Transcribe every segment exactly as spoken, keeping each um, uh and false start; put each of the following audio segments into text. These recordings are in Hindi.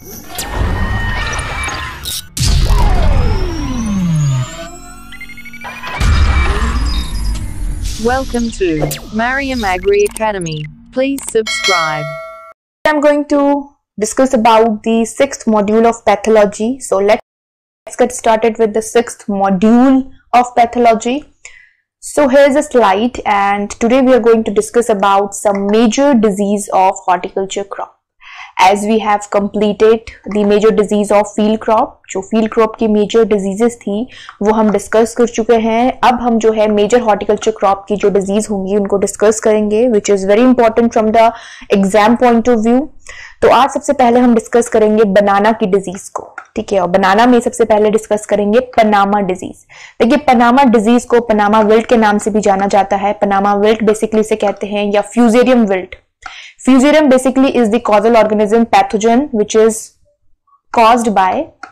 Welcome to Mariam Agri Academy. Please subscribe. I'm going to discuss about the sixth module of pathology. So let's get started with the sixth module of pathology. So here's a slide, and today we are going to discuss about some major disease of horticulture crop. As we have completed the major disease of field crop, जो field crop की major diseases थी वो हम discuss कर चुके हैं. अब हम जो है major horticulture crop की जो disease होंगी उनको discuss करेंगे, which is very important from the exam point of view. तो आज सबसे पहले हम डिस्कस करेंगे बनाना की डिजीज को, ठीक है. और बनाना में सबसे पहले डिस्कस करेंगे पनामा डिजीज. देखिए, पनामा डिजीज को पनामा विल्ट के नाम से भी जाना जाता है. पनामा विल्ट बेसिकली से कहते हैं, या fusarium wilt. Fusarium basically is the causal organism pathogen which is caused by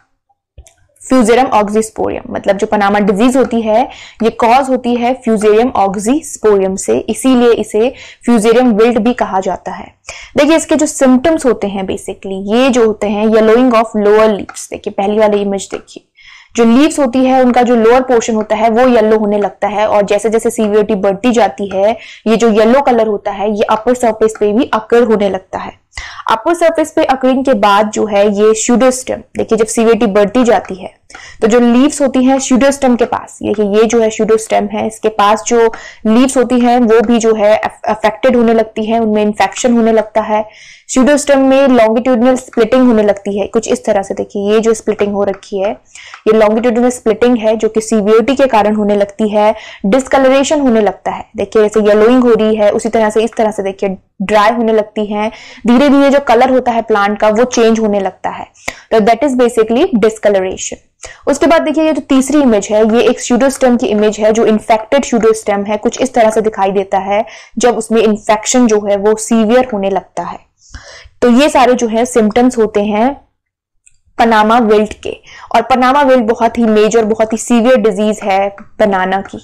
Fusarium oxysporium. मतलब जो पनामा डिजीज होती है ये कॉज होती है Fusarium oxysporium से, इसीलिए इसे Fusarium wilt भी कहा जाता है. देखिए, इसके जो सिम्टम्स होते हैं बेसिकली ये जो होते हैं येलोइंग ऑफ लोअर लीव्स. देखिए पहली वाली इमेज देखिए, जो लीव्स होती है उनका जो लोअर पोर्शन होता है वो येलो होने लगता है, और जैसे जैसे सीवियरिटी बढ़ती जाती है ये जो येलो कलर होता है ये अपर सरफेस पे भी अकर होने लगता है. अपर सरफेस पे अकरिंग के बाद जो है ये स्यूडोस्टेम, देखिए जब सीवियरिटी बढ़ती जाती है तो जो लीव्स होती हैं स्यूडोस्टेम के पास, ये ये जो है स्यूडोस्टेम है, इसके पास जो लीव्स होती हैं वो भी जो है अफेक्टेड होने लगती है, उनमें इन्फेक्शन होने लगता है. स्यूडोस्टेम में लॉन्गिट्यूडिनल स्प्लिटिंग होने लगती है कुछ इस तरह से. देखिए ये जो स्प्लिटिंग हो रखी है ये लॉन्गिट्यूडिनल स्प्लिटिंग है जो कि सीवियरिटी के कारण होने लगती है. डिस्कलरेशन होने लगता है, देखिए जैसे येलोइंग हो रही है उसी तरह से इस तरह से देखिए ड्राई होने लगती है. धीरे धीरे जो कलर होता है प्लांट का वो चेंज होने लगता है. तो दैट इज बेसिकली डिस्कलरेशन. उसके बाद देखिए ये जो तीसरी इमेज है ये एक स्यूडोस्टेम की इमेज है, जो इन्फेक्टेड स्यूडोस्टेम है, कुछ इस तरह से दिखाई देता है जब उसमें इन्फेक्शन जो है वो सीवियर होने लगता है. तो ये सारे जो है सिम्टम्स होते हैं पनामा विल्ट के. और पनामा विल्ट बहुत ही मेजर बहुत ही सीवियर डिजीज है बनाना की,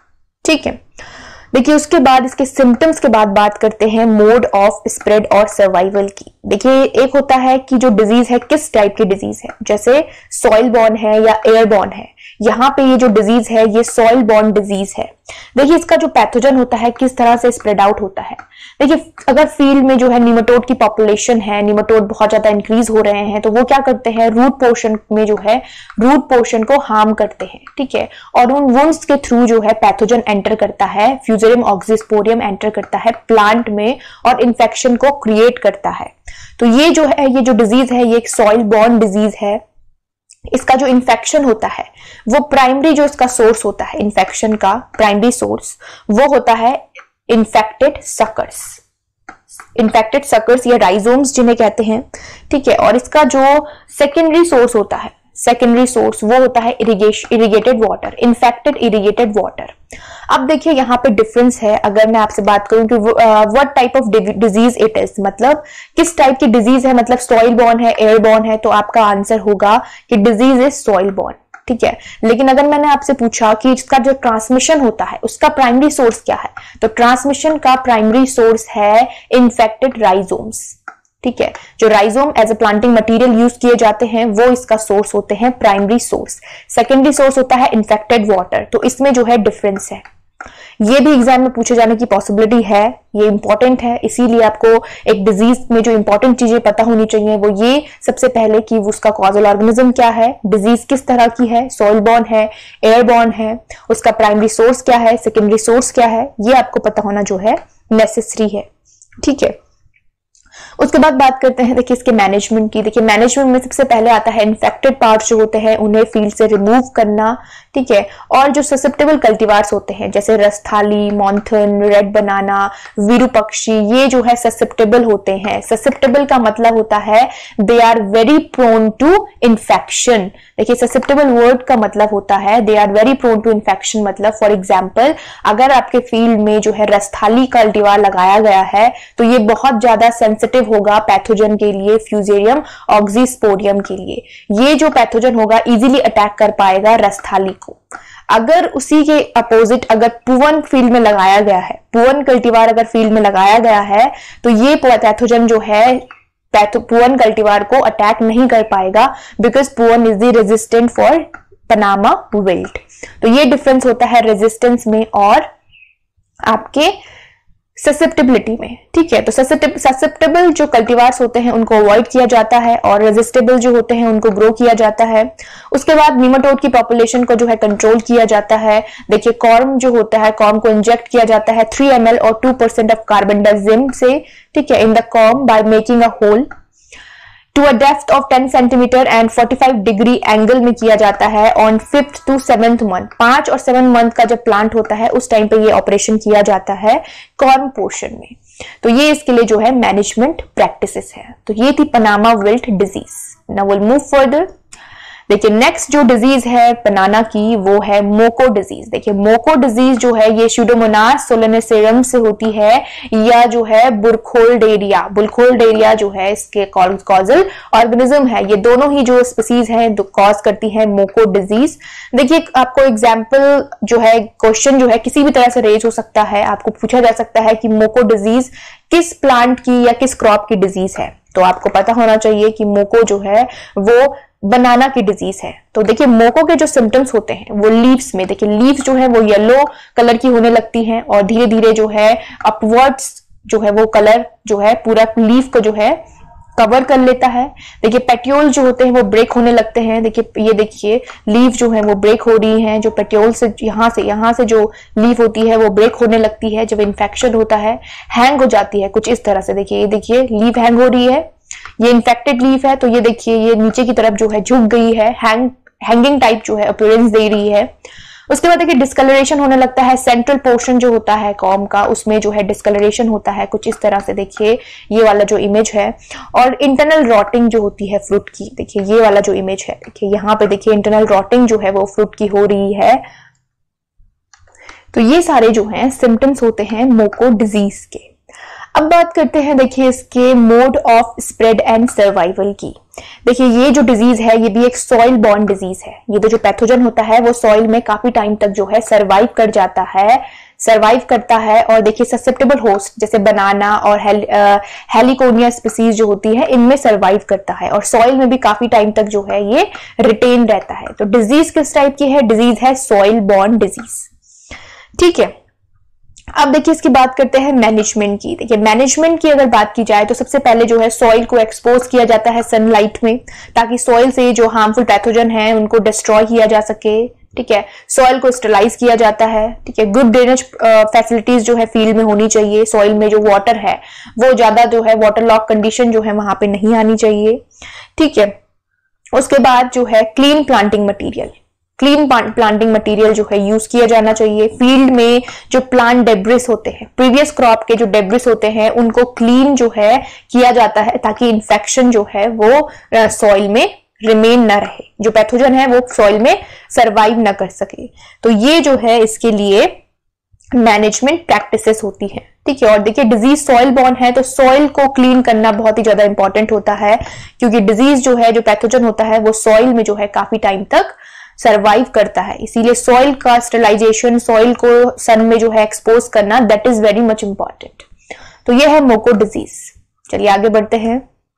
ठीक है. देखिए उसके बाद इसके सिम्टम्स के बाद बात करते हैं मोड ऑफ स्प्रेड और सर्वाइवल की. देखिए एक होता है कि जो डिजीज है किस टाइप की डिजीज है, जैसे सॉइल बॉर्न है या एयर बॉर्न है. यहाँ पे ये जो डिजीज है ये सॉइल बॉर्न डिजीज है. देखिए इसका जो पैथोजन होता है किस तरह से स्प्रेड आउट होता है. देखिए अगर फील्ड में जो है निमेटोड की पॉपुलेशन है, निमेटोड बहुत ज्यादा इंक्रीज हो रहे हैं, तो वो क्या करते हैं रूट पोर्शन में जो है रूट पोर्शन को हार्म करते हैं, ठीक है. और उन वुंड्स के थ्रू जो है पैथोजन एंटर करता है, फ्यूजेरियम ऑक्सीस्पोरियम एंटर करता है प्लांट में और इन्फेक्शन को क्रिएट करता है. तो ये जो है ये जो डिजीज है ये एक सॉइल बॉर्न डिजीज है. इसका जो इन्फेक्शन होता है वो प्राइमरी जो इसका सोर्स होता है इन्फेक्शन का प्राइमरी सोर्स वो होता है इन्फेक्टेड सकर्स. इन्फेक्टेड सकर्स या राइजोम्स जिन्हें कहते हैं, ठीक है. और इसका जो सेकेंडरी सोर्स होता है सेकेंडरी सोर्स वो होता है irrigation irrigated water, infected irrigated water. अब देखिए यहाँ पे डिफरेंस है. अगर मैं आपसे बात करूं कि what type of disease it is, मतलब किस टाइप की डिजीज है, मतलब सॉइल बॉर्न है एयर बॉर्न है, तो आपका आंसर होगा कि डिजीज इज सॉइल बॉर्न, ठीक है. लेकिन अगर मैंने आपसे पूछा कि इसका जो ट्रांसमिशन होता है उसका प्राइमरी सोर्स क्या है, तो ट्रांसमिशन का प्राइमरी सोर्स है इन्फेक्टेड राइजोम्स, ठीक है. जो rhizome as a planting material use किए जाते हैं वो इसका सोर्स होते हैं प्राइमरी सोर्स. सेकेंडरी सोर्स होता है इन्फेक्टेड वाटर. तो इसमें जो है डिफरेंस है. ये भी एग्जाम में पूछे जाने की पॉसिबिलिटी है, ये इंपॉर्टेंट है. इसीलिए आपको एक डिजीज में जो इंपॉर्टेंट चीजें पता होनी चाहिए वो ये सबसे पहले कि उसका कॉजल ऑर्गेनिज्म क्या है, डिजीज किस तरह की है, सॉइल बॉर्न है एयर बॉर्न है, उसका प्राइमरी सोर्स क्या है, सेकेंडरी सोर्स क्या है, ये आपको पता होना जो है नेसेसरी है, ठीक है. उसके बाद बात करते हैं देखिए इसके मैनेजमेंट की. देखिए मैनेजमेंट में सबसे पहले आता है इन्फेक्टेड पार्ट्स जो होते हैं उन्हें फील्ड से रिमूव करना, ठीक है. और जो ससेप्टेबल कल्टीवार्स होते हैं जैसे रसथाली, मॉन्थन, रेड बनाना, विरूपक्षी, ये जो है ससेप्टेबल होते हैं. ससेप्टेबल का मतलब होता है they are very prone to infection. देखिए ससेप्टेबल वर्ड का मतलब होता है they are very prone to infection. मतलब फॉर एग्जाम्पल अगर आपके फील्ड में जो है रसथाली कल्टीवार लगाया गया है तो ये बहुत ज्यादा सेंसिटिव होगा पैथोजन के लिए, फ्यूजेरियम ऑक्सीस्पोरियम के लिए. ये जो पैथोजन होगा इजीली अटैक कर पाएगा रसथाली को. अगर उसी के अपोजिट अगर पुवन फील्ड में लगाया गया है, पुवन कल्टीवार अगर फील्ड में लगाया गया है तो ये पैथोजन जो है पुअन कल्टीवार को अटैक नहीं कर पाएगा, because Poovan is the resistant for Panama wilt. तो ये डिफरेंस होता है रेजिस्टेंस में और आपके ससेप्टेबिलिटी में, ठीक है। तो ससेप्टेबल जो कल्टीवार्स होते हैं उनको अवॉइड किया जाता है और रेजिस्टेबल जो होते हैं उनको ग्रो किया जाता है। उसके बाद निमेटोड की पॉपुलेशन को जो है कंट्रोल किया जाता है। देखिए कॉर्म जो होता है, कॉर्म को इंजेक्ट किया जाता है थ्री एम एल और टू परसेंट ऑफ कार्बेंडाजिम से, ठीक है, in the corm by making a hole to a depth of ten centimetre and forty five degree angle में किया जाता है on fifth to seventh month. पांच और सेवन मंथ का जब प्लांट होता है उस टाइम पे ये ऑपरेशन किया जाता है कॉर्म पोर्शन में। तो ये इसके लिए जो है मैनेजमेंट प्रैक्टिसेस है। तो ये थी Panama wilt disease. Now will move further. देखिए नेक्स्ट जो डिजीज है बनाना की वो है मोको डिजीज। देखिए मोको डिजीज जो है ये स्यूडोमोनास सोलेनेसेरम से होती है या जो है बुरखोल्डेरिया, बुरखोल्डेरिया जो है इसके कॉजल ऑर्गेनिज्म है। ये दोनों ही जो स्पीसीज हैं कॉज करती है मोको डिजीज। देखिए आपको एग्जाम्पल जो है क्वेश्चन जो है किसी भी तरह से रेज हो सकता है, आपको पूछा जा सकता है कि मोको डिजीज किस प्लांट की या किस क्रॉप की डिजीज है। तो आपको पता होना चाहिए कि मोको जो है वो बनाना की डिजीज है। तो देखिए मोको के जो सिम्टम्स होते हैं वो लीव्स में, देखिए लीव्स जो है वो येलो कलर की होने लगती हैं और धीरे धीरे जो है अपवर्ड्स जो है वो कलर जो है पूरा लीफ को जो है कवर कर लेता है। देखिए पेट्यूल जो होते हैं वो ब्रेक होने लगते हैं। देखिए ये देखिए लीफ जो है वो ब्रेक हो रही है, जो पेट्यूल से यहाँ से यहाँ से जो लीफ होती है वो ब्रेक होने लगती है जब इन्फेक्शन होता है, हैंग हो जाती है कुछ इस तरह से। देखिए ये देखिए लीफ हैंग हो रही है, ये इन्फेक्टेड लीफ है, तो ये देखिए ये नीचे की तरफ जो है झुक गई है, हैंग हैंगिंग टाइप जो है अपीयरेंस दे रही है। उसके बाद देखिए डिस्कलरेशन होने लगता है, सेंट्रल पोर्शन जो होता है कॉर्म का उसमें जो है डिस्कलरेशन होता है कुछ इस तरह से। देखिए ये वाला जो इमेज है, और इंटरनल रॉटिंग जो होती है फ्रूट की, देखिए ये वाला जो इमेज है, देखिए यहाँ पे देखिए इंटरनल रॉटिंग जो है वो फ्रूट की हो रही है। तो ये सारे जो हैं सिम्टम्स होते हैं मोको डिजीज के। अब बात करते हैं देखिए इसके mode of spread and survival की। देखिए ये जो डिजीज है ये भी एक सॉइल बॉर्न डिजीज है। ये तो जो पैथोजन होता है वो सॉइल में काफी टाइम तक जो है सर्वाइव कर जाता है, सर्वाइव करता है। और देखिए ससेप्टेबल होस्ट जैसे बनाना और हेल, हेलिकोनिया स्पीसीज जो होती है इनमें सर्वाइव करता है और सॉइल में भी काफी टाइम तक जो है ये रिटेन रहता है। तो डिजीज किस टाइप की है? डिजीज है सॉइल बॉर्न डिजीज, ठीक है। अब देखिए इसकी बात करते हैं मैनेजमेंट की। देखिए मैनेजमेंट की अगर बात की जाए तो सबसे पहले जो है सॉइल को एक्सपोज किया जाता है सनलाइट में, ताकि सॉइल से जो हार्मफुल पैथोजन है उनको डिस्ट्रॉय किया जा सके, ठीक है। सॉइल को स्टरलाइज किया जाता है, ठीक है। गुड ड्रेनेज फैसिलिटीज जो है फील्ड में होनी चाहिए। सॉइल में जो वाटर है वो ज्यादा जो है वाटर लॉक कंडीशन जो है वहां पे नहीं आनी चाहिए, ठीक है। उसके बाद जो है clean planting material, clean planting material जो है यूज किया जाना चाहिए। फील्ड में जो प्लांट डेब्रिस होते हैं, प्रीवियस क्रॉप के जो डेब्रिस होते हैं उनको क्लीन जो है किया जाता है, ताकि इन्फेक्शन जो है वो सॉइल में रिमेन ना रहे, जो पैथोजन है वो सॉइल में सरवाइव ना कर सके। तो ये जो है इसके लिए मैनेजमेंट प्रैक्टिसेस होती है, ठीक है। और देखिए डिजीज सॉइल बॉर्न है तो सॉइल को क्लीन करना बहुत ही ज्यादा इंपॉर्टेंट होता है, क्योंकि डिजीज जो है जो पैथोजन होता है वो सॉइल में जो है काफी टाइम तक सर्वाइव करता है। इसीलिए सॉइल का स्टरलाइजेशन, सॉइल को सन में जो है एक्सपोज करना, that is very much important. तो ये है मोको डिजीज। चलिए आगे बढ़ते हैं।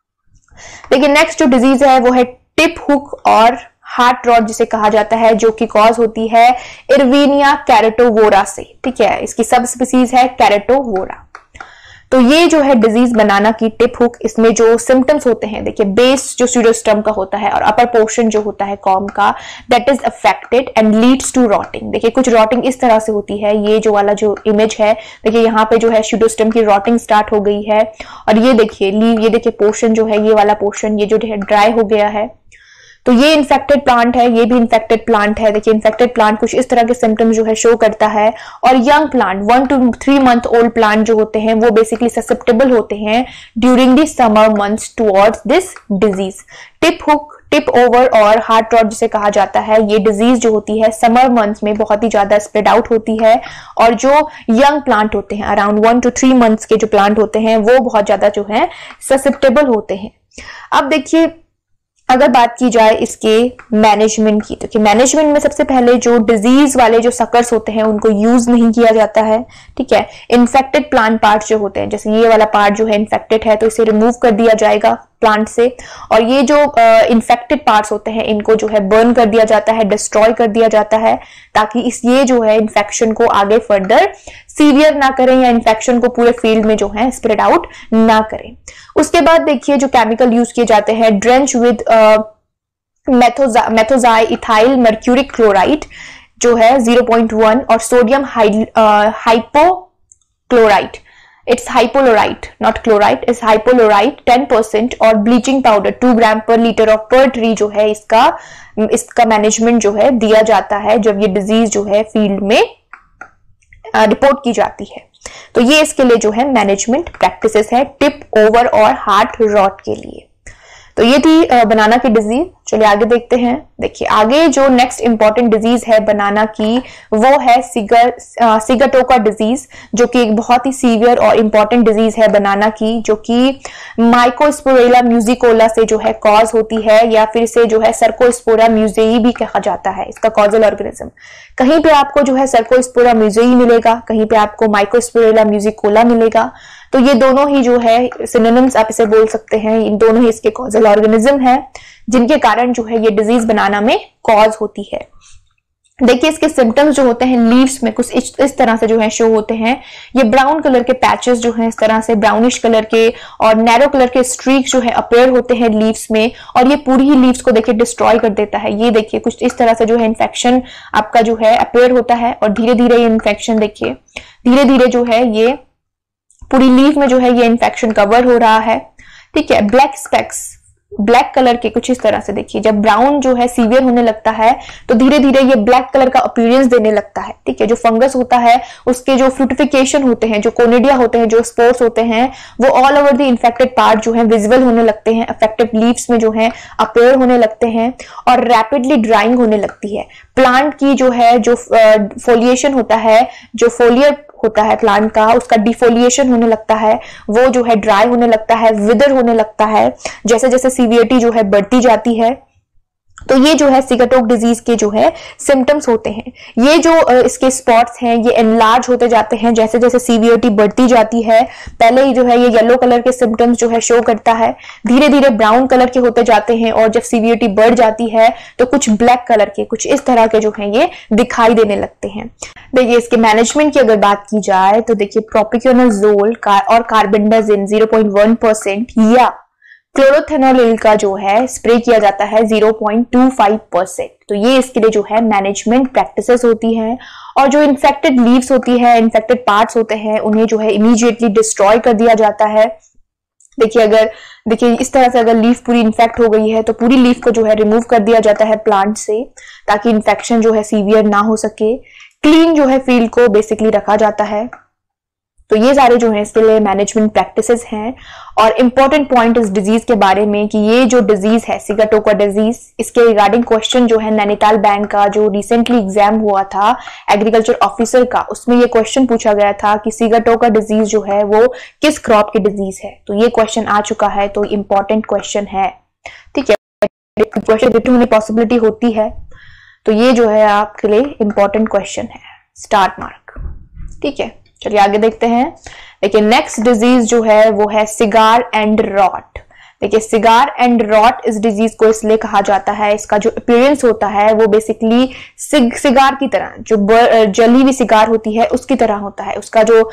देखिए नेक्स्ट जो डिजीज है वो है टिप हुक और हार्ट रॉट जिसे कहा जाता है, जो कि कॉज होती है इरविनिया कैरेटोवोरा से, ठीक है। इसकी सब स्पीसीज है कैरेटोवोरा। तो ये जो है डिजीज बनाना की टिप हुक, इसमें जो सिम्टम्स होते हैं, देखिए बेस जो स्यूडोस्टम का होता है और अपर पोर्शन जो होता है कॉर्म का, that is affected and leads to rotting. देखिए कुछ रॉटिंग इस तरह से होती है, ये जो वाला जो इमेज है देखिए यहाँ पे जो है स्यूडोस्टम की रॉटिंग स्टार्ट हो गई है, और ये देखिए लीव, ये देखिए पोर्शन जो है ये वाला पोर्शन ये जो है ड्राई हो गया है। तो ये इन्फेक्टेड प्लांट है, ये भी इन्फेक्टेड प्लांट है। देखिए इन्फेक्टेड प्लांट कुछ इस तरह के सिम्टम्स जो है शो करता है। और young plant, one two three month old plant जो होते हैं वो बेसिकली ससेप्टेबल होते हैं during the summer months towards this disease. Tip hook, tip over और हार्ट रॉट जिसे कहा जाता है, ये डिजीज जो होती है समर मंथ्स में बहुत ही ज्यादा स्प्रेड आउट होती है, और जो यंग प्लांट होते हैं around one two three months के जो प्लांट होते हैं वो बहुत ज्यादा जो है ससेप्टेबल होते हैं। अब देखिए अगर बात की जाए इसके मैनेजमेंट की, तो कि मैनेजमेंट में सबसे पहले जो डिजीज वाले जो सकर्स होते हैं उनको यूज नहीं किया जाता है, ठीक है। इन्फेक्टेड प्लांट पार्ट जो होते हैं, जैसे ये वाला पार्ट जो है इन्फेक्टेड है तो इसे रिमूव कर दिया जाएगा प्लांट से, और ये जो इन्फेक्टेड uh, पार्ट्स होते हैं इनको जो है बर्न कर दिया जाता है, डिस्ट्रॉय कर दिया जाता है, ताकि इस ये जो है इन्फेक्शन को आगे फर्दर सीवियर ना करें या इन्फेक्शन को पूरे फील्ड में जो है स्प्रेड आउट ना करें। उसके बाद देखिए जो केमिकल यूज किए जाते हैं, drench with methoxy ethyl mercuric chloride जो है ज़ीरो पॉइंट वन, और sodium hypochloride, it's hypochlorite not chloride, it's hypochlorite ten percent, और bleaching powder two gram per litre of पर ट्री जो है इसका इसका मैनेजमेंट जो है दिया जाता है जब ये डिजीज जो है फील्ड में रिपोर्ट की जाती है। तो ये इसके लिए जो है मैनेजमेंट प्रैक्टिसेस है टिप, ओवर और हार्ट रॉट के लिए। तो ये थी बनाना की डिजीज। चलिए आगे देखते हैं। देखिए आगे जो नेक्स्ट इंपॉर्टेंट डिजीज है बनाना की वो है सिगर सिगाटोका डिजीज, जो कि एक बहुत ही सीवियर और इंपॉर्टेंट डिजीज है बनाना की, जो कि माइकोस्पोरेला म्यूजिकोला से जो है कॉज होती है, या फिर इसे जो है सर्कोस्पोरा म्यूजेई भी कहा जाता है, इसका कॉजल ऑर्गेनिज्म। कहीं पे आपको जो है सर्कोस्पोरा म्यूजेई मिलेगा, कहीं पे आपको माइकोस्पोरेला म्यूजिकोला मिलेगा। तो ये दोनों ही जो है सिनोनिम्स आप इसे बोल सकते हैं, इन दोनों ही इसके कॉजल ऑर्गेनिज्म है जिनके कारण जो है ये डिजीज बनाना में कॉज होती है। देखिए इसके सिम्टम्स जो होते हैं लीव्स में कुछ इस, इस तरह से जो है शो होते हैं। ये ब्राउन कलर के पैचेस जो हैं इस तरह से ब्राउनिश कलर के और नैरो कलर के स्ट्रीक जो है अपेयर होते हैं लीव्स में, और ये पूरी ही लीव्स को देखिए डिस्ट्रॉय कर देता है। ये देखिए कुछ इस तरह से जो है इन्फेक्शन आपका जो है अपेयर होता है, और धीरे धीरे ये इन्फेक्शन देखिए धीरे धीरे जो है ये पूरी लीफ में जो है ये इन्फेक्शन कवर हो रहा है, ठीक है। ब्लैक स्पेक्स ब्लैक कलर के कुछ इस तरह से देखिए, जब ब्राउन जो है सीवियर होने लगता है तो धीरे धीरे ये ब्लैक कलर का अपीयरेंस देने लगता है, ठीक है। जो फंगस होता है उसके जो फ्रूटिफिकेशन होते हैं, जो कोनिडिया होते हैं, जो स्पोर्स होते हैं, वो all over the infected part जो है विजिबल होने लगते हैं, अफेक्टेड लीव्स में जो है अपेयर होने लगते हैं, और रैपिडली ड्राइंग होने लगती है। प्लांट की जो है जो फोलिएशन होता है, जो फोलियर होता है प्लांट का, उसका डिफोलिएशन होने लगता है, वो जो है ड्राई होने लगता है, विदर होने लगता है जैसे जैसे सीवियरिटी जो है बढ़ती जाती है। तो ये जो है सिगाटोक डिजीज के जो है सिम्टम्स होते हैं। ये जो इसके स्पॉट्स हैं ये एनलार्ज होते जाते हैं जैसे जैसे सीवियरिटी बढ़ती जाती है। पहले ही जो है ये येलो कलर के सिम्टम्स जो है शो करता है, धीरे धीरे ब्राउन कलर के होते जाते हैं, और जब सीवियरिटी बढ़ जाती है तो कुछ ब्लैक कलर के कुछ इस तरह के जो है ये दिखाई देने लगते हैं। देखिए इसके मैनेजमेंट की अगर बात की जाए तो देखिए प्रोपिकोनोजोल का और carbendazim zero point one percent या क्लोरोथेनोलिल का जो है स्प्रे किया जाता है zero point two five percent. तो ये इसके लिए जो है मैनेजमेंट प्रैक्टिसेस होती हैं, और जो इन्फेक्टेड लीव्स होती है, इन्फेक्टेड पार्ट्स होते हैं, उन्हें जो है इमीडिएटली डिस्ट्रॉय कर दिया जाता है। देखिए अगर देखिए इस तरह से अगर लीफ पूरी इन्फेक्ट हो गई है तो पूरी लीफ को जो है रिमूव कर दिया जाता है प्लांट से, ताकि इन्फेक्शन जो है सीवियर ना हो सके। क्लीन जो है फील्ड को बेसिकली रखा जाता है। तो ये सारे जो है इसके लिए मैनेजमेंट प्रैक्टिसेस हैं। और इंपॉर्टेंट पॉइंट इस डिजीज के बारे में कि ये जो डिजीज है सिगाटोका डिजीज, इसके रिगार्डिंग क्वेश्चन जो है नैनीताल बैंक का जो रिसेंटली एग्जाम हुआ था एग्रीकल्चर ऑफिसर का, उसमें ये क्वेश्चन पूछा गया था कि सिगाटोका डिजीज जो है वो किस क्रॉप की डिजीज है। तो ये क्वेश्चन आ चुका है, तो इंपॉर्टेंट क्वेश्चन है, ठीक है। क्वेश्चन रिपीट होने की पॉसिबिलिटी होती है, तो ये जो है आपके लिए इंपॉर्टेंट क्वेश्चन है, स्टार मार्क, ठीक है। चलिए आगे देखते हैं। देखिए नेक्स्ट डिजीज जो है वो है सिगार एंड रॉट। देखिए सिगार एंड रॉट इस डिजीज को इसलिए कहा जाता है, इसका जो अपीयरेंस होता है वो बेसिकली सिग, सिगार की तरह, जो जली हुई सिगार होती है उसकी तरह होता है। उसका जो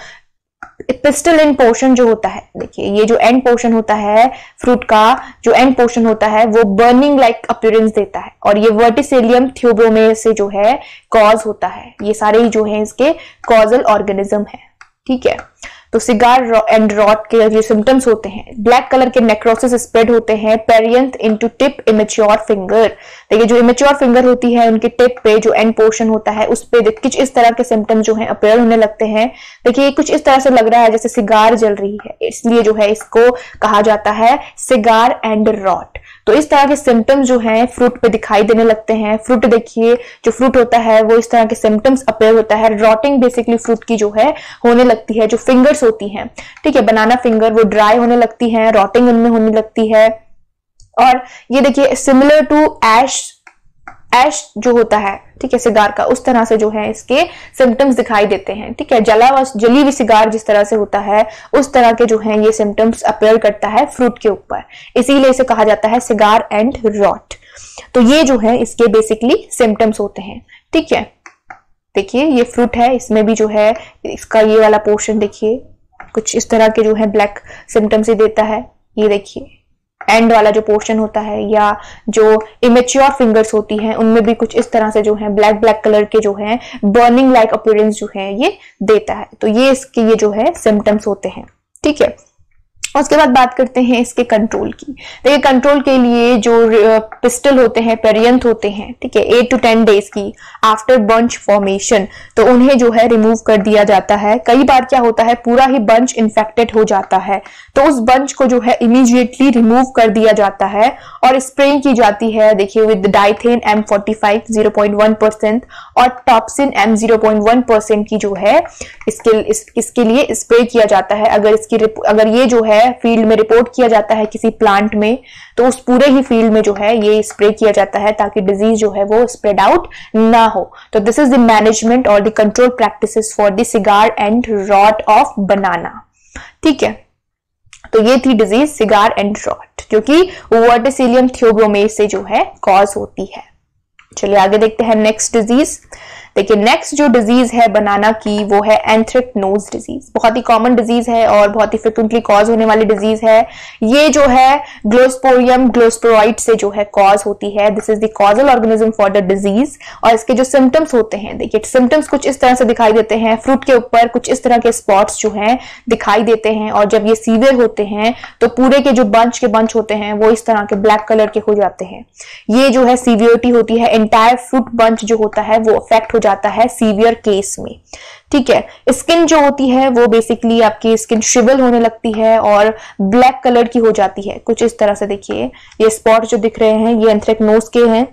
पिस्टल एंड पोर्शन जो होता है, देखिए ये जो एंड पोर्शन होता है फ्रूट का, जो एंड पोर्शन होता है वो बर्निंग लाइक अपीयरेंस देता है, और ये वर्टिसेलियम थ्योब्रोमे से जो है कॉज होता है। ये सारे जो है इसके कॉजल ऑर्गेनिज्म है, ठीक है। तो सिगार एंड रॉट के जो सिम्टम्स होते हैं, ब्लैक कलर के नेक्रोसिस स्प्रेड होते हैं perianth into tip immature finger. देखिए जो इमेच्योर फिंगर होती है उनके टिप पे जो एंड पोर्शन होता है उस पे कुछ इस तरह के सिम्टम्स जो है अपेयर होने लगते हैं। देखिए कुछ इस तरह से लग रहा है जैसे सिगार जल रही है, इसलिए जो है इसको कहा जाता है सिगार एंड रॉट। तो इस तरह के सिम्टम्स जो हैं फ्रूट पे दिखाई देने लगते हैं। फ्रूट देखिए जो फ्रूट होता है वो इस तरह के सिम्टम्स अपेयर होता है। रॉटिंग बेसिकली फ्रूट की जो है होने लगती है, जो फिंगर्स होती हैं, ठीक है, बनाना फिंगर वो ड्राई होने लगती है, रॉटिंग उनमें होने लगती है, और ये देखिए सिमिलर टू एश एश जो होता है, ठीक है, सिगार का, उस तरह से जो है इसके सिम्टम्स दिखाई देते हैं, ठीक है। जला हुआ जली हुई सिगार जिस तरह से होता है उस तरह के जो है ये सिम्टम्स अपीयर करता है फ्रूट के ऊपर, इसीलिए इसे कहा जाता है सिगार एंड रॉट। तो ये जो है इसके बेसिकली सिम्टम्स होते हैं, ठीक है। देखिए ये फ्रूट है, इसमें भी जो है इसका ये वाला पोर्शन देखिए कुछ इस तरह के जो है ब्लैक सिम्टम्स ही देता है। ये देखिए एंड वाला जो पोर्शन होता है या जो इमेच्योर फिंगर्स होती हैं उनमें भी कुछ इस तरह से जो है ब्लैक ब्लैक कलर के जो है बर्निंग लाइक अपीयरेंस जो है ये देता है। तो ये इसके ये जो है सिम्टम्स होते हैं, ठीक है। उसके बाद बात करते हैं इसके कंट्रोल की। देखिए कंट्रोल के लिए जो पिस्टल होते हैं, पेरियंथ होते हैं, ठीक है, एट टू टेन डेज की आफ्टर बंच फॉर्मेशन, तो उन्हें जो है रिमूव कर दिया जाता है। कई बार क्या होता है पूरा ही बंच इन्फेक्टेड हो जाता है, तो उस बंच को जो है इमीडिएटली रिमूव कर दिया जाता है और स्प्रे की जाती है। देखिए with Dithane M forty five zero point one percent और Topsin M zero point one percent की जो है इसके इस, इसके लिए स्प्रे किया जाता है। अगर इसकी अगर ये जो है फील्ड में रिपोर्ट किया जाता है किसी प्लांट में, तो उस पूरे ही फील्ड में जो है ये स्प्रे किया जाता है ताकि डिजीज जो है वो स्प्रेड आउट ना हो। तो दिस इज द मैनेजमेंट और the control practices for the cigar end rot of banana, ठीक है। तो ये थी डिजीज सिगार एंड रॉट जो कि वर्टिसिलियम थियोब्रोमेस से जो है कॉज होती है। चलिए आगे देखते हैं नेक्स्ट डिजीज। देखिए नेक्स्ट जो डिजीज है बनाना की वो है एंथ्रेक्नोज डिजीज। बहुत ही कॉमन डिजीज है और बहुत ही फ्रिक्वेंटली कॉज होने वाली डिजीज है। ये जो है ग्लोस्पोरियम ग्लोस्पोराइड से जो है कॉज होती है। This is the causal organism for the disease. और इसके जो सिम्टम्स होते हैं, देखिए सिम्टम्स कुछ इस तरह से दिखाई देते हैं, फ्रूट के ऊपर कुछ इस तरह के स्पॉट्स जो हैं दिखाई देते हैं और जब ये सीवियर होते हैं तो पूरे के जो बंच के बंच होते हैं वो इस तरह के ब्लैक कलर के हो जाते हैं। ये जो है सीवियरिटी होती है, एंटायर फ्रूट बंच जो होता है वो अफेक्ट जाता है सीवियर केस में, ठीक है। स्किन जो होती है वो बेसिकली आपकी स्किन श्रिवल होने लगती है और ब्लैक कलर की हो जाती है कुछ इस तरह से। देखिए ये स्पॉट जो दिख रहे हैं ये एंथ्रेक्नोज के हैं।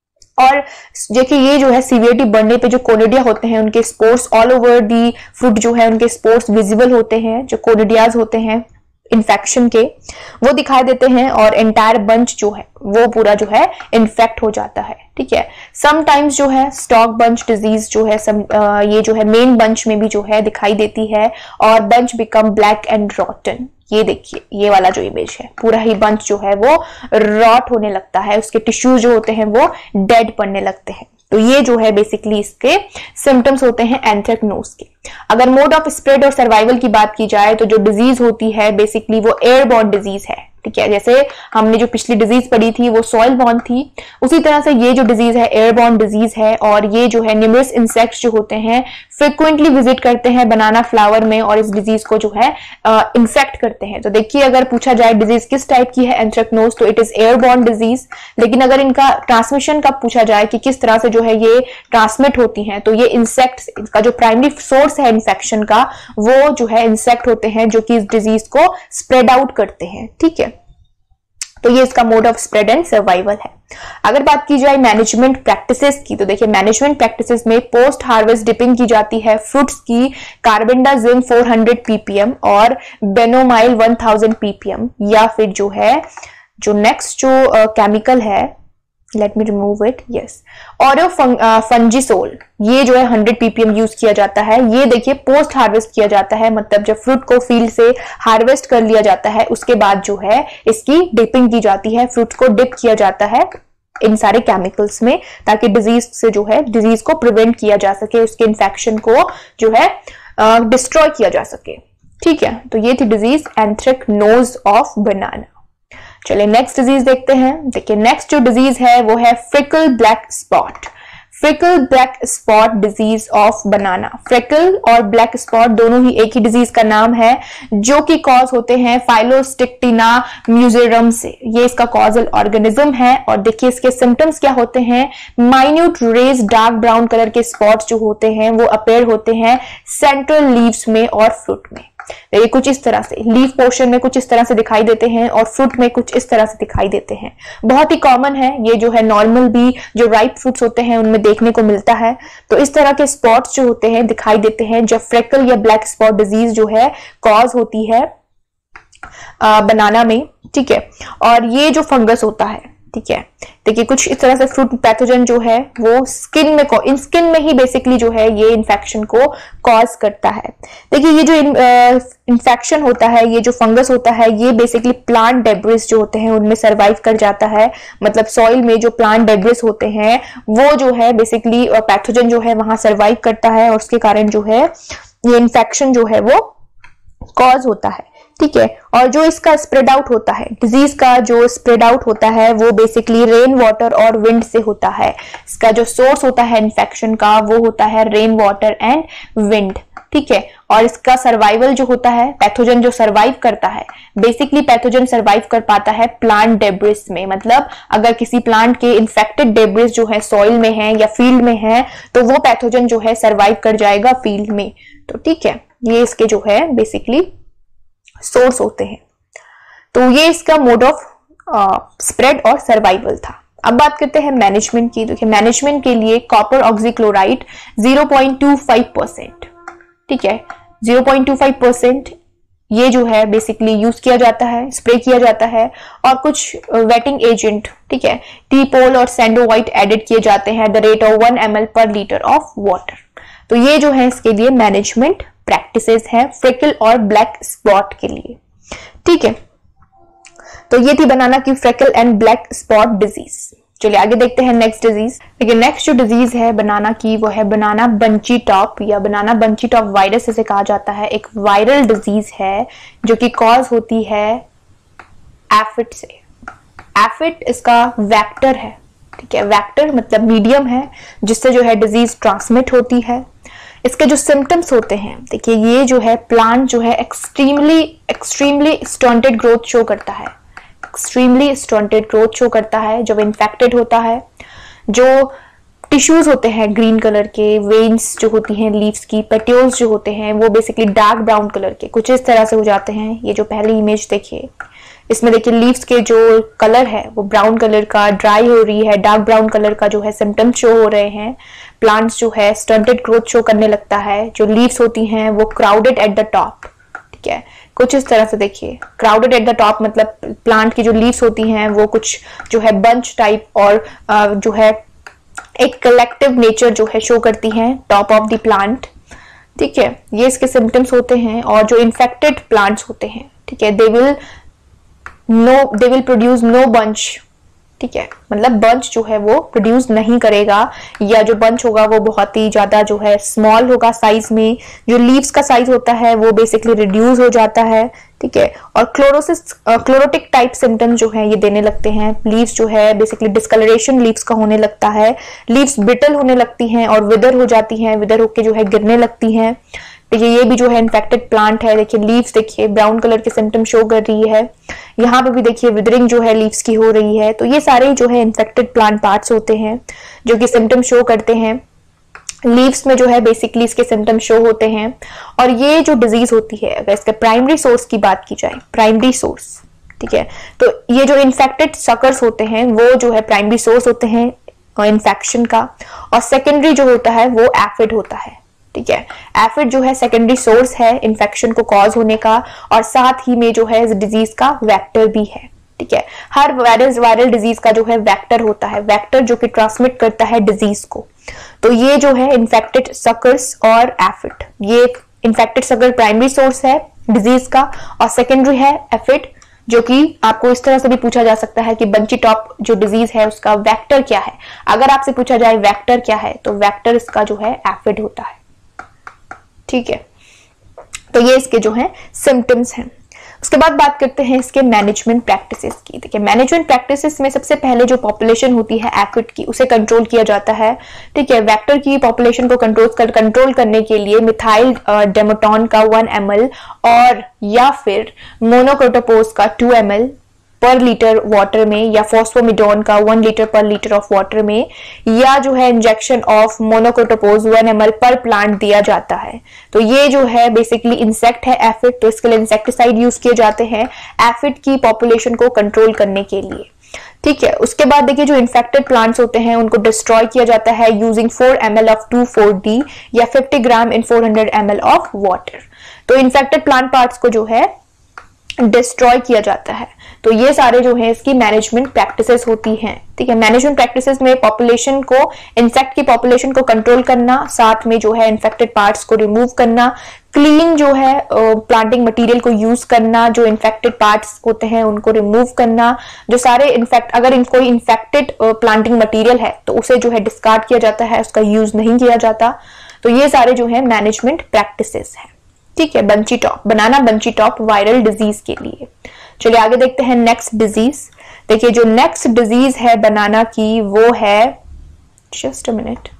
और देखिए ये जो है सीवियरिटी बढ़ने पे जो कोनिडिया होते हैं उनके spores all over the fruit जो है उनके स्पोर्स विजिबल होते हैं। जो कोनिडियाज होते हैं इन्फेक्शन के वो दिखाई देते हैं और एंटायर बंच जो है वो पूरा जो है इन्फेक्ट हो जाता है, ठीक है। समटाइम्स जो है स्टॉक बंच डिजीज जो है सम, आ, ये जो है मेन बंच में भी जो है दिखाई देती है और bunch become black and rotten. ये देखिए ये वाला जो इमेज है पूरा ही बंच जो है वो रॉट होने लगता है, उसके टिश्यूज जो होते हैं वो डेड पड़ने लगते हैं। तो ये जो है बेसिकली इसके सिम्टम्स होते हैं एंथ्रेक्नोज के। अगर मोड ऑफ स्प्रेड और सर्वाइवल की बात की जाए तो जो डिजीज होती है बेसिकली वो एयरबॉर्न डिजीज है, ठीक है। जैसे हमने जो पिछली डिजीज पढ़ी थी वो सॉइल बॉर्न थी, उसी तरह से ये जो डिजीज है एयरबॉर्न डिजीज है। और ये जो है न्यूमरस इंसेक्ट्स जो होते हैं फ्रिक्वेंटली विजिट करते हैं बनाना फ्लावर में और इस डिजीज को जो है इन्फेक्ट करते हैं। तो देखिए अगर पूछा जाए डिजीज किस टाइप की है एंथ्रेक्नोज तो इट इज एयरबॉर्न डिजीज। लेकिन अगर इनका ट्रांसमिशन का पूछा जाए कि किस तरह से जो है ये ट्रांसमिट होती हैं तो ये इंसेक्ट्स, इनका जो प्राइमरी सोर्स है इन्फेक्शन का वो जो है इंसेक्ट होते हैं जो कि इस डिजीज को स्प्रेड आउट करते हैं, ठीक है। तो ये इसका mode of spread and survival है। अगर बात की जाए मैनेजमेंट प्रैक्टिसेस की तो देखिए मैनेजमेंट प्रैक्टिसेस में पोस्ट हार्वेस्ट डिपिंग की जाती है फ्रूट्स की कार्बेंडाजिम फोर हंड्रेड पीपीएम और बेनोमाइल वन थाउज़ेंड पीपीएम, या फिर जो है जो नेक्स्ट जो केमिकल uh, है let me remove it yes aureo fungisol, ये जो है हंड्रेड पीपीएम यूज किया जाता है। ये देखिए पोस्ट हार्वेस्ट किया जाता है, मतलब जब फ्रूट को फील्ड से हार्वेस्ट कर लिया जाता है उसके बाद जो है इसकी डिपिंग की जाती है, फ्रूट को डिप किया जाता है इन सारे केमिकल्स में ताकि डिजीज से जो है डिजीज को प्रिवेंट किया जा सके, उसके इन्फेक्शन को जो है डिस्ट्रॉय uh, किया जा सके, ठीक है। तो ये थी डिजीज एंथ्रेक्नोज ऑफ बनाना। चलिए नेक्स्ट डिजीज देखते हैं। देखिए नेक्स्ट जो डिजीज है वो है freckle black spot. Freckle black spot disease of banana. Freckle और ब्लैक स्पॉट दोनों ही एक ही डिजीज का नाम है जो कि कॉज होते हैं फाइलोस्टिक्टिना म्यूजेरम से। ये इसका कॉजल ऑर्गेनिज्म है और देखिए इसके सिम्टम्स क्या होते हैं। Minute raised dark brown colour के स्पॉट्स जो होते हैं वो अपेयर होते हैं सेंट्रल लीव्स में और फ्रूट में। ये कुछ इस तरह से लीफ पोर्शन में कुछ इस तरह से दिखाई देते हैं और फ्रूट में कुछ इस तरह से दिखाई देते हैं। बहुत ही कॉमन है ये जो है, नॉर्मल भी जो राइप फ्रूट्स होते हैं उनमें देखने को मिलता है। तो इस तरह के स्पॉट्स जो होते हैं दिखाई देते हैं जब फ्रेकल या ब्लैक स्पॉट डिजीज जो है कॉज होती है बनाना में, ठीक है। और ये जो फंगस होता है, ठीक है, देखिए कुछ इस तरह से फ्रूट पैथोजन जो है वो स्किन में इन स्किन में ही बेसिकली जो है ये इन्फेक्शन को कॉज करता है। देखिए ये जो इन्फेक्शन होता है, ये जो फंगस होता है, ये बेसिकली प्लांट डेब्रिस जो होते हैं उनमें सरवाइव कर जाता है। मतलब सॉइल में जो प्लांट डेब्रिस होते हैं वो जो है बेसिकली पैथोजन जो है वहां सरवाइव करता है और उसके कारण जो है ये इन्फेक्शन जो है वो कॉज होता है, ठीक है। और जो इसका स्प्रेड आउट होता है, डिजीज का जो स्प्रेड आउट होता है वो बेसिकली रेन वाटर और विंड से होता है। इसका जो सोर्स होता है इन्फेक्शन का वो होता है रेन वाटर एंड विंड, ठीक है। और इसका सर्वाइवल जो होता है, पैथोजन जो सर्वाइव करता है, बेसिकली पैथोजन सर्वाइव कर पाता है प्लांट डेब्रिस में। मतलब अगर किसी प्लांट के इन्फेक्टेड डेब्रिस जो है सॉइल में है या फील्ड में है तो वो पैथोजन जो है सर्वाइव कर जाएगा फील्ड में। तो ठीक है, ये इसके जो है बेसिकली सोर्स होते हैं। तो ये इसका मोड ऑफ स्प्रेड और सर्वाइवल था। अब बात करते हैं मैनेजमेंट की। देखिए मैनेजमेंट के लिए copper oxychloride zero point two five percent, ठीक है, zero point two five percent ये जो है बेसिकली यूज किया जाता है, स्प्रे किया जाता है। और कुछ वेटिंग एजेंट, ठीक है, टीपोल और सैंडोवाइट एडिड किए जाते हैं the rate of one M L per litre of water. तो ये जो है इसके लिए मैनेजमेंट प्रैक्टिसेस है फ्रिकल और ब्लैक स्पॉट के लिए, ठीक है। तो ये थी बनाना की freckle and black spot disease. चलिए आगे देखते हैं नेक्स्ट डिजीज। देखिए नेक्स्ट जो डिजीज है बनाना की वो है बनाना बंची टॉप या बनाना बंची टॉप वायरस इसे कहा जाता है। एक वायरल डिजीज है जो कि कॉज होती है एफिड से। एफिड इसका वेक्टर है, ठीक है, वेक्टर मतलब मीडियम है जिससे जो है डिजीज ट्रांसमिट होती है। इसके जो सिम्टम्स होते हैं, देखिए ये जो है प्लांट जो है extremely extremely stunted growth show करता है, एक्सट्रीमली स्टंटेड ग्रोथ शो करता है जब इन्फेक्टेड होता है। जो टिश्यूज होते हैं ग्रीन कलर के, वेन्स जो होती हैं लीव्स की, पेट्यूल्स जो होते हैं वो बेसिकली डार्क ब्राउन कलर के कुछ इस तरह से हो जाते हैं। ये जो पहली इमेज देखिए, इसमें देखिए लीव्स के जो कलर है वो ब्राउन कलर का, ड्राई हो रही है, डार्क ब्राउन कलर का जो है सिम्टम्स शो हो रहे हैं। प्लांट्स जो है स्टंटेड ग्रोथ शो करने लगता है। जो लीव्स होती हैं वो क्राउडेड एट द टॉप, ठीक है, कुछ इस तरह से देखिए क्राउडेड एट द टॉप मतलब प्लांट की जो लीव्स होती हैं वो कुछ जो है बंच टाइप और जो है एक कलेक्टिव नेचर जो है शो करती हैं टॉप ऑफ द प्लांट, ठीक है। ये इसके सिम्टम्स होते हैं। और जो इन्फेक्टेड प्लांट्स होते हैं, ठीक है, they will no they will produce no bunch, ठीक है, मतलब बंच जो है वो प्रोड्यूस नहीं करेगा या जो बंच होगा वो बहुत ही ज्यादा जो है स्मॉल होगा साइज में। जो लीव्स का साइज होता है वो बेसिकली रिड्यूस हो जाता है, ठीक है। और क्लोरोसिस क्लोरोटिक टाइप सिम्टम्स जो है ये देने लगते हैं। लीव्स जो है बेसिकली डिस्कलरेशन लीव्स का होने लगता है, लीव्स ब्रिटल होने लगती हैं और विदर हो जाती हैं, विदर होके जो है गिरने लगती हैं। देखिए ये भी जो है इन्फेक्टेड प्लांट है। देखिए लीव्स देखिए ब्राउन कलर के सिम्टम शो कर रही है। यहाँ पे भी देखिए विदरिंग जो है लीव्स की हो रही है। तो ये सारे जो है इन्फेक्टेड प्लांट पार्ट्स होते हैं जो कि सिम्टम शो करते हैं। लीव्स में जो है बेसिकली इसके सिम्टम शो होते हैं। और ये जो डिजीज होती है, अगर इसके प्राइमरी सोर्स की बात की जाए, प्राइमरी सोर्स, ठीक है, तो ये जो इन्फेक्टेड सकर्स होते हैं वो जो है प्राइमरी सोर्स होते हैं इन्फेक्शन का। और सेकेंडरी जो होता है वो एफिड होता है, ठीक है। एफिड जो है सेकेंडरी सोर्स है इन्फेक्शन को कॉज होने का और साथ ही में जो है इस डिजीज का वेक्टर भी है, ठीक है। हर वायरस वायरल डिजीज का जो है वेक्टर होता है, वेक्टर जो कि ट्रांसमिट करता है डिजीज को। तो ये जो है इन्फेक्टेड सकर्स और एफिड, ये इन्फेक्टेड सकर प्राइमरी सोर्स है डिजीज का और सेकेंडरी है एफिड, जो कि आपको इस तरह से भी पूछा जा सकता है कि बंची टॉप जो डिजीज है उसका वेक्टर क्या है। अगर आपसे पूछा जाए वेक्टर क्या है तो वेक्टर इसका जो है एफिड होता है, ठीक है। तो ये इसके जो है सिम्टम्स हैं। उसके बाद बात करते हैं इसके मैनेजमेंट प्रैक्टिसेस की। देखिए मैनेजमेंट प्रैक्टिसेस में सबसे पहले जो पॉपुलेशन होती है एफिड की उसे कंट्रोल किया जाता है, ठीक है। वेक्टर की पॉपुलेशन को कंट्रोल कर कंट्रोल करने के लिए मिथाइल डेमोटॉन का वन एम एल और या फिर मोनोक्रोटोपोज का two M L per litre water में या फॉस्फोमिडोन का one litre per litre of water में या जो है injection of monocrotophos one M L per plant दिया जाता है। तो ये जो है बेसिकली इंसेक्ट है एफिड, तो इसके लिए इंसेक्टिसाइड यूज किए जाते हैं एफिड की पॉपुलेशन को कंट्रोल करने के लिए, ठीक है। उसके बाद देखिए जो इन्फेक्टेड प्लांट्स होते हैं उनको डिस्ट्रॉय किया जाता है using four M L of two four D या fifty gram in four hundred M L of water. तो इन्फेक्टेड प्लांट पार्ट्स को जो है डिस्ट्रॉय किया जाता है। तो ये सारे जो है इसकी मैनेजमेंट प्रैक्टिसेस होती हैं, ठीक है। मैनेजमेंट प्रैक्टिसेस में पॉपुलेशन को, इंसेक्ट की पॉपुलेशन को कंट्रोल करना, साथ में जो है इन्फेक्टेड पार्ट्स को रिमूव करना, क्लीन जो है प्लांटिंग मटेरियल को यूज करना, जो इन्फेक्टेड पार्ट्स होते हैं उनको रिमूव करना, जो सारे इन्फेक्ट अगर इन कोई इन्फेक्टेड प्लांटिंग मटेरियल है तो उसे जो है डिस्कार्ड किया जाता है, उसका यूज नहीं किया जाता। तो ये सारे जो है मैनेजमेंट प्रैक्टिसेस है, ठीक है। Bunchy top, banana bunchy top viral disease के लिए। चलिए आगे देखते हैं नेक्स्ट डिजीज। देखिए जो नेक्स्ट डिजीज है बनाना की वो है, जस्ट अ मिनट,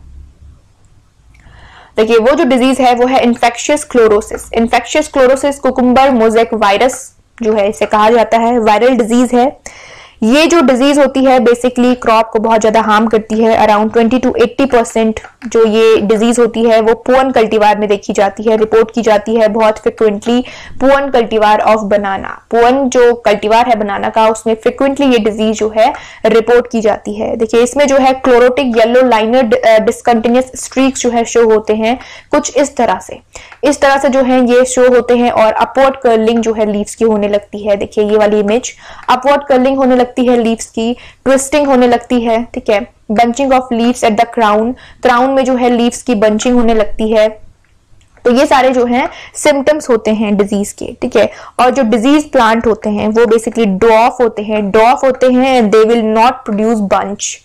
देखिए वो जो डिजीज है वो है infectious chlorosis. Infectious chlorosis cucumber mosaic virus जो है इसे कहा जाता है, वायरल डिजीज है। ये जो डिजीज होती है बेसिकली क्रॉप को बहुत ज्यादा हार्म करती है। Around twenty two eighty percent जो ये डिजीज होती है वो पुअन कल्टीवार में देखी जाती है, रिपोर्ट की जाती है बहुत frequently. Poovan cultivar of banana, Poovan जो कल्टीवार है बनाना का, उसमें फ्रिक्वेंटली ये डिजीज जो है रिपोर्ट की जाती है। देखिए इसमें जो है chlorotic yellow linear discontinuous streaks जो है शो होते हैं कुछ इस तरह से, इस तरह से जो है ये शो होते हैं। और अपवर्ड कर्लिंग जो है लीव्स की होने लगती है। देखिए ये वाली इमेज, अपवर्ड कर्लिंग होने लगती है लीव्स की, ट्विस्टिंग होने लगती है, ठीक है। Bunching of leaves at the crown, crown में जो है लीव्स की बंचिंग होने लगती है। तो ये सारे जो हैं सिम्टम्स होते हैं डिजीज के, ठीक है। और जो डिजीज प्लांट होते हैं वो बेसिकली ड्वार्फ होते हैं, ड्वार्फ होते हैं, they will not produce bunch,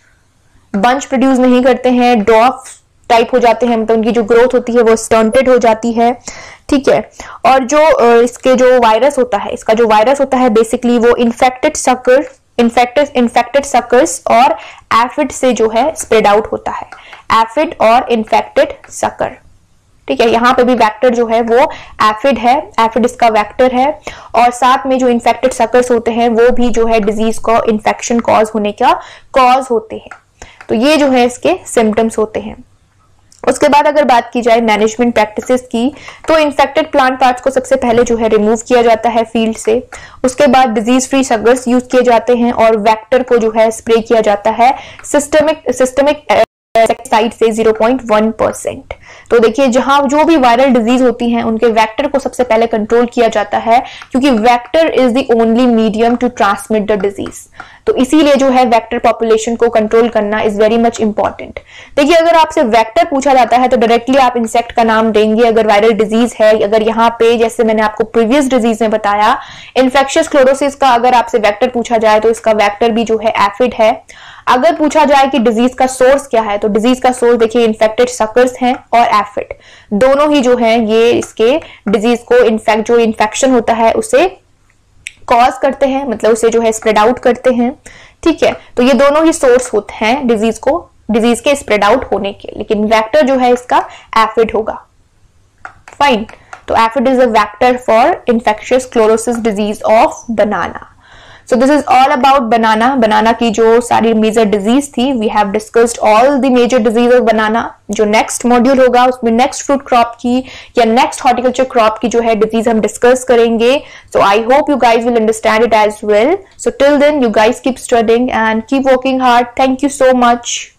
bunch produce नहीं करते हैं, ड्वार्फ टाइप हो जाते हैं, मतलब उनकी जो ग्रोथ होती है वो स्टंटेड हो जाती है, ठीक है। और जो इसके जो वायरस होता है, इसका जो वायरस होता है बेसिकली वो infected sucker, infected infected suckers और एफिड से जो है स्प्रेड आउट होता है, एफिड और इन्फेक्टेड सकर, ठीक है। यहाँ पे भी वेक्टर जो है वो एफिड है, एफिड इसका वेक्टर है। और साथ में जो इन्फेक्टेड सकर्स होते हैं वो भी जो है डिजीज को इन्फेक्शन कॉज होने का कॉज होते हैं। तो ये जो है इसके सिम्टम्स होते हैं। उसके बाद अगर बात की जाए मैनेजमेंट प्रैक्टिसेस की, तो इन्फेक्टेड प्लांट पार्ट्स को सबसे पहले जो है रिमूव किया जाता है फील्ड से। उसके बाद डिजीज फ्री सगर्स यूज किए जाते हैं और वेक्टर को जो है स्प्रे किया जाता है सिस्टमिक सिस्टमिक इंसेक्टिसाइड से ज़ीरो पॉइंट वन परसेंट। तो देखिए जहां जो भी वायरल डिजीज होती हैं उनके वेक्टर को सबसे पहले कंट्रोल किया जाता है, क्योंकि vector is the only medium to transmit the disease. तो इसीलिए जो है वेक्टर पॉपुलेशन को कंट्रोल करना इज वेरी मच इंपॉर्टेंट। देखिए अगर आपसे वेक्टर पूछा जाता है तो डायरेक्टली आप इंसेक्ट का नाम देंगे अगर वायरल डिजीज है। अगर यहाँ पे जैसे मैंने आपको प्रीवियस डिजीज में बताया इन्फेक्शियस क्लोरोसिस का अगर आपसे वेक्टर पूछा जाए तो इसका वेक्टर भी जो है एफिड है। अगर पूछा जाए कि डिजीज का सोर्स क्या है तो डिजीज का सोर्स देखिए इन्फेक्टेड सकर्स हैं और एफिड, दोनों ही जो है ये इसके डिजीज को इन्फेक्ट जो इन्फेक्शन होता है उसे कॉज करते हैं, मतलब उसे जो है स्प्रेड आउट करते हैं, ठीक है। तो ये दोनों ही सोर्स होते हैं डिजीज को डिजीज के स्प्रेड आउट होने के, लेकिन वेक्टर जो है इसका एफिड होगा। फाइन, तो aphid is a vector for infectious chlorosis disease of banana. So this is all about banana. Banana की जो सारी मेजर डिजीज थी, we have discussed all the major disease of banana. जो नेक्स्ट मॉड्यूल होगा उसमें नेक्स्ट फ्रूट क्रॉप की या नेक्स्ट हॉर्टिकल्चर क्रॉप की जो है डिजीज हम डिस्कस करेंगे. So I hope you guys will understand it as well. So till then you guys keep studying and keep working hard. Thank you so much.